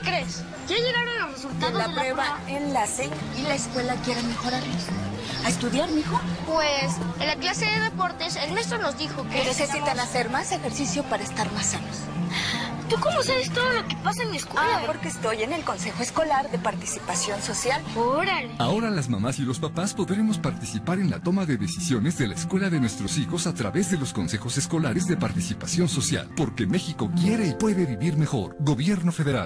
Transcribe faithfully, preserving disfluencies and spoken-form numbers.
crees? Ya llegaron los resultados de la, de la prueba, prueba. enlace, y la escuela quiere mejorarlos. ¿A estudiar, mijo? Pues, en la clase de deportes, el maestro nos dijo que... Que necesitan necesitamos... hacer más ejercicio para estar más sanos. ¿Tú cómo sabes todo lo que pasa en mi escuela? Ah, porque estoy en el Consejo Escolar de Participación Social. ¡Órale! Ahora las mamás y los papás podremos participar en la toma de decisiones de la escuela de nuestros hijos a través de los consejos escolares de participación social. Porque México quiere y puede vivir mejor. Gobierno Federal.